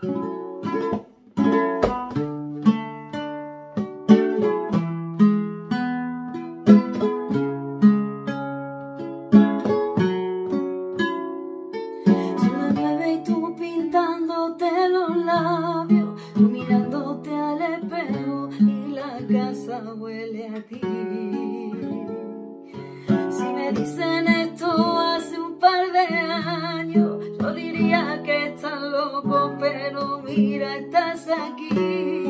Son las 9 y tú pintándote los labios, tú mirándote al espejo y la casa huele a ti. Si me dicen esto hace un par de años, yo diría que estás loco, pero mira, estás aquí.